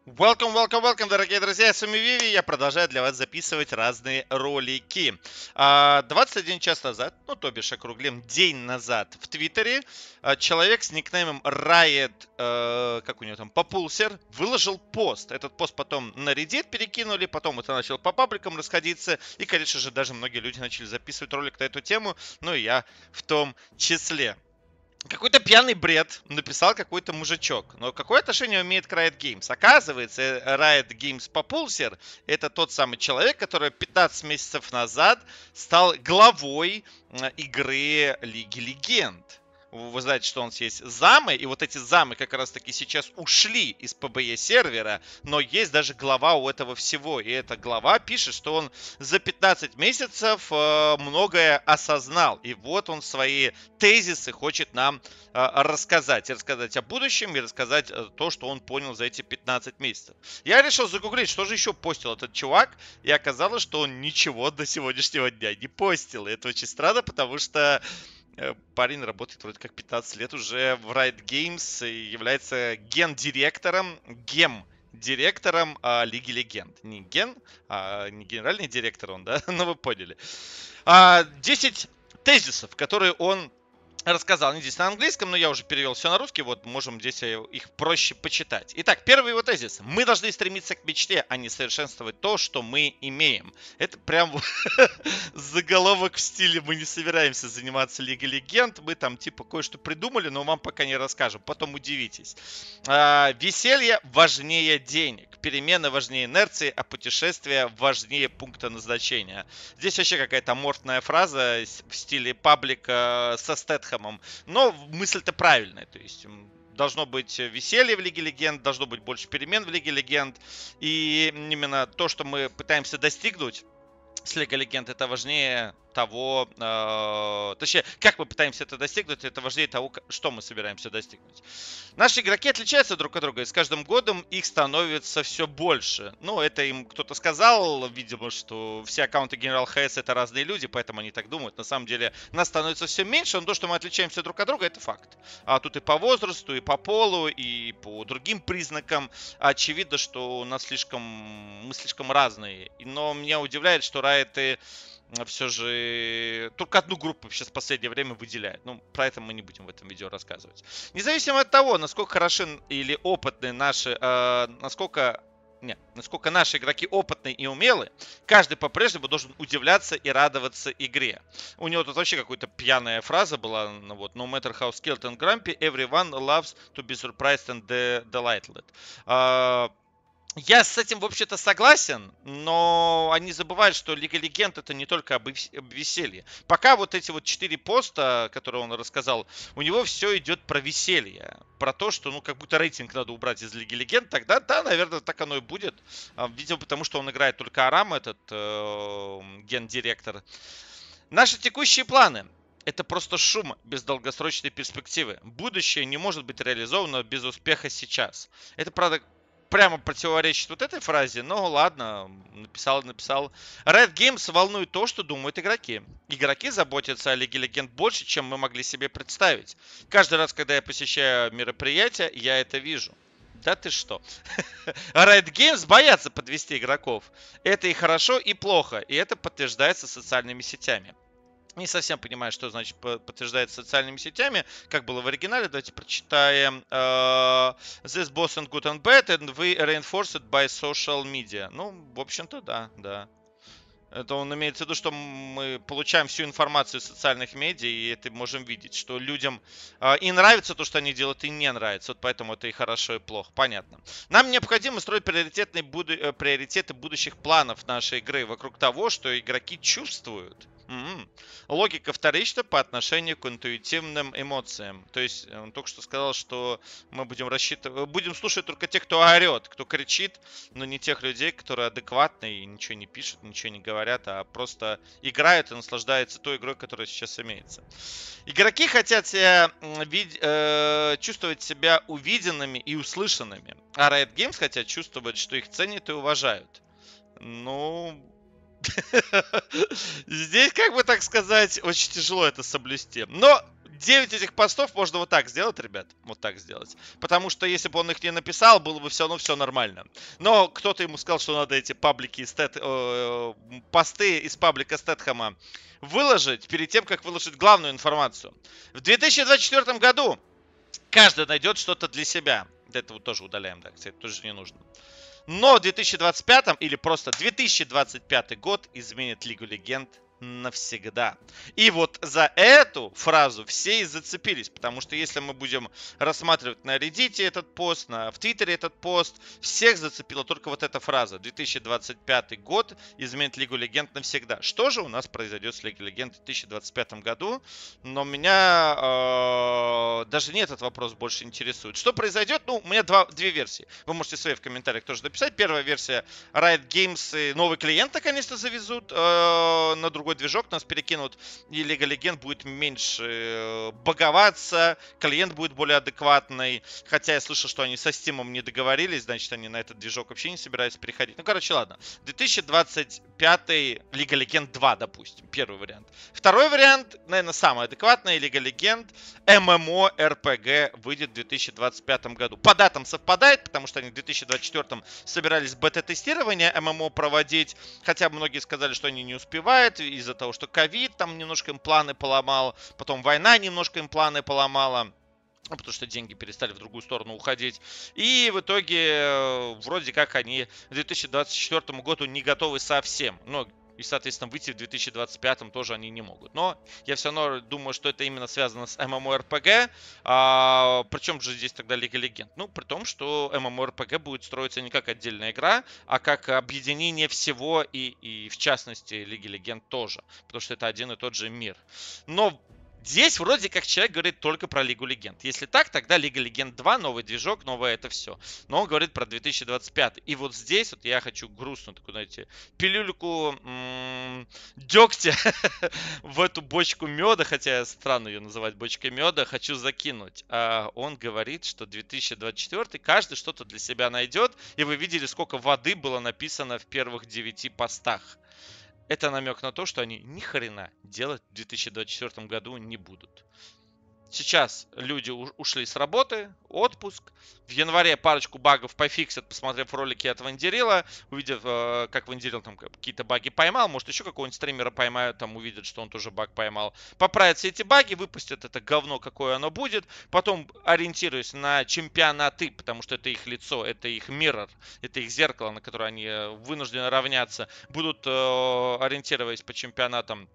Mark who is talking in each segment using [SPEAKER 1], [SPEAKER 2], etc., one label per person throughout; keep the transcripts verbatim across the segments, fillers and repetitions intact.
[SPEAKER 1] Welcome, welcome, welcome, дорогие друзья, я с вами Виви, я продолжаю для вас записывать разные ролики. А, двадцать один час назад, ну то бишь округлим день назад, в Твиттере а, человек с никнеймом Riot, э, как у него там, Популсер, выложил пост. Этот пост потом на Reddit перекинули, потом это начало по пабликам расходиться, и, конечно же, даже многие люди начали записывать ролик на эту тему, ну и я в том числе. Какой-то пьяный бред написал какой-то мужичок. Но какое отношение имеет к Riot Games? Оказывается, э, Riot Games Популсер — это тот самый человек, который пятнадцать месяцев назад стал главой э, игры Лиги Легенд. Вы знаете, что у нас есть замы, и вот эти замы как раз таки сейчас ушли из пэ бэ е сервера, но есть даже глава у этого всего. И эта глава пишет, что он за пятнадцать месяцев э, многое осознал. И вот он свои тезисы хочет нам э, рассказать. И рассказать о будущем, и рассказать э, то, что он понял за эти пятнадцать месяцев. Я решил загуглить, что же еще постил этот чувак, и оказалось, что он ничего до сегодняшнего дня не постил. И это очень странно, потому что Э, парень работает вроде как пятнадцать лет уже в Riot Games и является ген-директором, гем-директором а, Лиги Легенд. Не ген, а не генеральный директор он, да? Ну вы поняли. А, десять тезисов, которые он рассказал. Они здесь на английском, но я уже перевел все на русский, вот можем здесь их проще почитать. Итак, первый его тезис. Мы должны стремиться к мечте, а не совершенствовать то, что мы имеем. Это прям заголовок в стиле «Мы не собираемся заниматься Лигой Легенд», мы там типа кое-что придумали, но вам пока не расскажем, потом удивитесь. А, веселье важнее денег, перемены важнее инерции, а путешествия важнее пункта назначения. Здесь вообще какая-то аморфная фраза в стиле паблика со Стэтхэмом, но мысль-то правильная, то есть должно быть веселье в Лиге Легенд, должно быть больше перемен в Лиге Легенд, и именно то, что мы пытаемся достигнуть с Лигой Легенд, это важнее того, э, точнее, как мы пытаемся это достигнуть, это важнее того, что мы собираемся достигнуть. Наши игроки отличаются друг от друга, и с каждым годом их становится все больше. Ну, это им кто-то сказал, видимо, что все аккаунты General эйч эс это разные люди, поэтому они так думают. На самом деле нас становится все меньше, но то, что мы отличаемся друг от друга, это факт. А тут и по возрасту, и по полу, и по другим признакам очевидно, что у нас слишком, мы слишком разные. Но меня удивляет, что Riot все же только одну группу сейчас в последнее время выделяет. Ну, про это мы не будем в этом видео рассказывать. Независимо от того, насколько хороши или опытны наши, э, насколько, нет, насколько наши игроки опытные и умелые, каждый по-прежнему должен удивляться и радоваться игре. У него тут вообще какая-то пьяная фраза была, ну вот, no matter how skilled and grumpy, everyone loves to be surprised and delighted. Э, Я с этим, вообще-то, согласен, но они забывают, что Лига Легенд — это не только об веселье. Пока вот эти вот четыре поста, которые он рассказал, у него все идет про веселье. Про то, что, ну, как будто рейтинг надо убрать из Лиги Легенд, тогда, да, наверное, так оно и будет. Видимо, потому что он играет только Арам, этот э, гендиректор. Наши текущие планы. Это просто шум без долгосрочной перспективы. Будущее не может быть реализовано без успеха сейчас. Это, правда, прямо противоречит вот этой фразе, но ладно, написал, написал. Riot Games волнует то, что думают игроки. Игроки заботятся о Лиге Легенд больше, чем мы могли себе представить. Каждый раз, когда я посещаю мероприятия, я это вижу. Да ты что? Riot Games боятся подвести игроков. Это и хорошо, и плохо, и это подтверждается социальными сетями. Не совсем понимаю, что значит подтверждается социальными сетями. Как было в оригинале, давайте прочитаем. Uh, This both and good and bad, and we reinforce it by social media. Ну, в общем-то, да, да. Это он имеется в виду, что мы получаем всю информацию из социальных медиа, и это можем видеть, что людям э, и нравится то, что они делают, и не нравится. Вот поэтому это и хорошо, и плохо. Понятно. Нам необходимо строить приоритетные буду... приоритеты будущих планов нашей игры вокруг того, что игроки чувствуют. М-м. Логика вторична по отношению к интуитивным эмоциям. То есть он только что сказал, что мы будем рассчитывать, будем слушать только тех, кто орет, кто кричит, но не тех людей, которые адекватны и ничего не пишут, ничего не говорят, а просто играют и наслаждаются той игрой, которая сейчас имеется. Игроки хотят себя, вид, э, чувствовать себя увиденными и услышанными, а Riot Games хотят чувствовать, что их ценят и уважают. Ну... Здесь, как бы так сказать, очень тяжело это соблюсти. Но девять этих постов можно вот так сделать, ребят. Вот так сделать. Потому что если бы он их не написал, было бы все равно все нормально. Но кто-то ему сказал, что надо эти паблики из Тет, э, посты из паблика Стэтхэма выложить перед тем, как выложить главную информацию. В две тысячи двадцать четвёртом году каждый найдет что-то для себя. Это вот тоже удаляем, да, кстати, тоже не нужно. Но в две тысячи двадцать пятом или просто две тысячи двадцать пятый год изменит Лигу Легенд навсегда. И вот за эту фразу все и зацепились, потому что если мы будем рассматривать на Reddit этот пост, на, в Твиттере этот пост, всех зацепила только вот эта фраза. две тысячи двадцать пятый год изменит Лигу Легенд навсегда. Что же у нас произойдет с Лигой Легенд в две тысячи двадцать пятом году? Но меня э, даже не этот вопрос больше интересует. Что произойдет? Ну, у меня два, две версии. Вы можете свои в комментариях тоже написать. Первая версия: Riot Games новый клиент наконец-то завезут э, на другой движок, нас перекинут, и Лига Легенд будет меньше баговаться, клиент будет более адекватный. Хотя я слышал, что они со Steam не договорились, значит, они на этот движок вообще не собираются переходить. Ну, короче, ладно. две тысячи двадцать пятый Лига Легенд два, допустим. Первый вариант. Второй вариант, наверное, самый адекватный. Лига Легенд MMORPG выйдет в две тысячи двадцать пятом году. По датам совпадает, потому что они в две тысячи двадцать четвёртом собирались бета-тестирование эм эм о проводить. Хотя многие сказали, что они не успевают из-за того, что ковид там немножко им планы поломал. Потом война немножко им планы поломала. Потому что деньги перестали в другую сторону уходить. И в итоге вроде как они к две тысячи двадцать четвёртому году не готовы совсем. Но и, соответственно, выйти в две тысячи двадцать пятом тоже они не могут. Но я все равно думаю, что это именно связано с MMORPG. А, причем же здесь тогда Лига Легенд? Ну, при том, что MMORPG будет строиться не как отдельная игра, а как объединение всего и, и в частности, Лиги Легенд тоже. Потому что это один и тот же мир. Но здесь вроде как человек говорит только про Лигу Легенд. Если так, тогда Лига Легенд два, новый движок, новое это все. Но он говорит про две тысячи двадцать пятый. И вот здесь вот я хочу грустную такую, знаете, пилюльку м- дегтя в эту бочку меда, хотя странно ее называть бочкой меда, хочу закинуть. А он говорит, что две тысячи двадцать четвёртый каждый что-то для себя найдет. И вы видели, сколько воды было написано в первых девяти постах. Это намек на то, что они ни хрена делать в две тысячи двадцать четвёртом году не будут. Сейчас люди ушли с работы, отпуск. В январе парочку багов пофиксят, посмотрев ролики от Вандерила, увидев, как Вандерил там какие-то баги поймал. Может, еще какого-нибудь стримера поймают, там увидят, что он тоже баг поймал. Поправят все эти баги, выпустят это говно, какое оно будет. Потом, ориентируясь на чемпионаты, потому что это их лицо, это их миррор, это их зеркало, на которое они вынуждены равняться, будут ориентироваясь по чемпионатам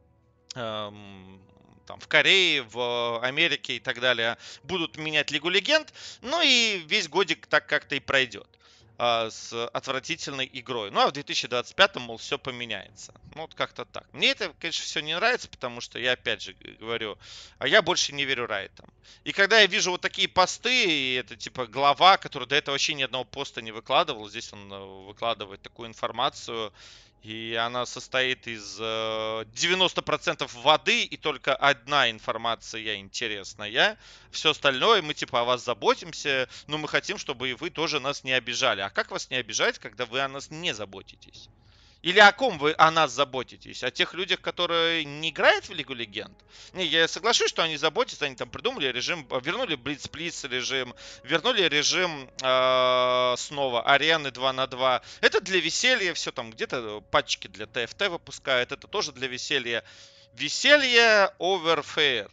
[SPEAKER 1] там, в Корее, в Америке и так далее, будут менять Лигу Легенд. Ну и весь годик так как-то и пройдет а, с отвратительной игрой. Ну а в две тысячи двадцать пятом, мол, все поменяется. Ну вот как-то так. Мне это, конечно, все не нравится, потому что я опять же говорю, а я больше не верю Райтам. И когда я вижу вот такие посты, и это типа глава, который до этого вообще ни одного поста не выкладывал, здесь он выкладывает такую информацию, и она состоит из девяноста процентов воды, и только одна информация интересная. Все остальное, мы типа о вас заботимся, но мы хотим, чтобы и вы тоже нас не обижали. А как вас не обижать, когда вы о нас не заботитесь? Или о ком вы о нас заботитесь? О тех людях, которые не играют в Лигу Легенд? Не, я соглашусь, что они заботятся, они там придумали режим, вернули Блиц-Блиц режим, вернули режим э, снова арены два на два. Это для веселья, все там где-то патчики для тэ эф тэ выпускают, это тоже для веселья. Веселье over fair.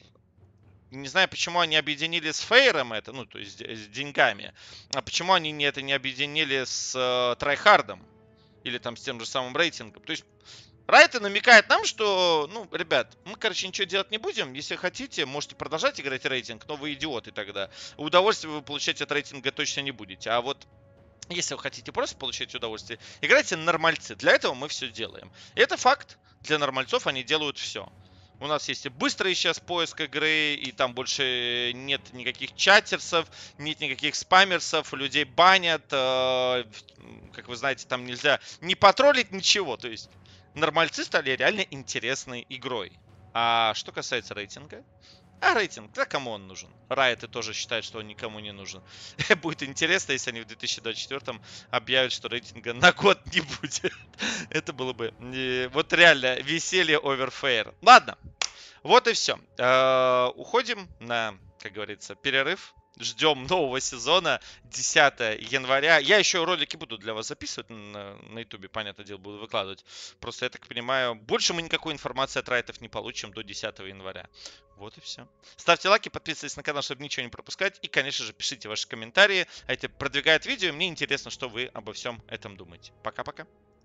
[SPEAKER 1] Не знаю, почему они объединили с фейром это, ну, то есть с деньгами. А почему они не, это не объединили с э, трайхардом? Или там с тем же самым рейтингом. То есть Райты намекает нам, что, ну, ребят, мы, короче, ничего делать не будем. Если хотите, можете продолжать играть рейтинг, но вы идиоты тогда. Удовольствие вы получать от рейтинга точно не будете. А вот если вы хотите просто получать удовольствие, играйте нормальцы. Для этого мы все делаем. И это факт. Для нормальцов они делают все. У нас есть и быстрый сейчас поиск игры, и там больше нет никаких чатерсов, нет никаких спамерсов, людей банят. Э, как вы знаете, там нельзя не потроллить, ничего. То есть нормальцы стали реально интересной игрой. А что касается рейтинга? А рейтинг, да кому он нужен? Райты тоже считают, что он никому не нужен. Будет интересно, если они в две тысячи двадцать четвёртом объявят, что рейтинга на год не будет. Это было бы... Вот реально веселье over fair. Ладно. Вот и все. Уходим на, как говорится, перерыв. Ждем нового сезона десятого января. Я еще ролики буду для вас записывать на, на YouTube, понятное дело, буду выкладывать. Просто я так понимаю, больше мы никакой информации от райтов не получим до десятого января. Вот и все. Ставьте лайки, подписывайтесь на канал, чтобы ничего не пропускать. И, конечно же, пишите ваши комментарии. А это продвигает видео. Мне интересно, что вы обо всем этом думаете. Пока-пока.